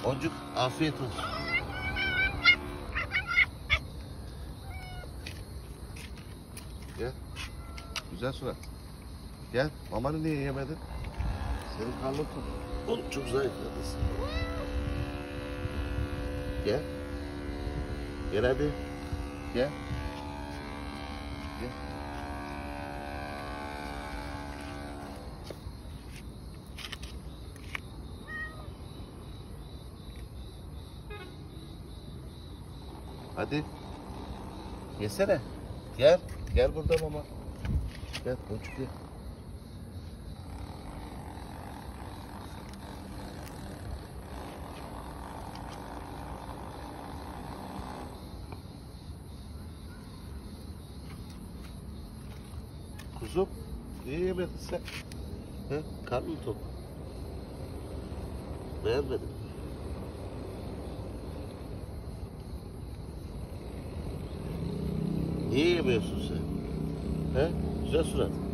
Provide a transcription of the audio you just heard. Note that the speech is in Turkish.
Boncuk afiyet olsun. Gel. Güzel surat. Gel. Mamanı niye yemedin? Senin karnın tok. Oğlum çok zayıfladın. Gel. Gel hadi. Gel. Gel. Hadi. Yesene. Gel. Gel burada mama. Gel boncuk ye. Kuzum, niye yemedin sen? He? Karnın tok. Beğenmedin. Niye yemiyorsun sen? He? Güzel surat.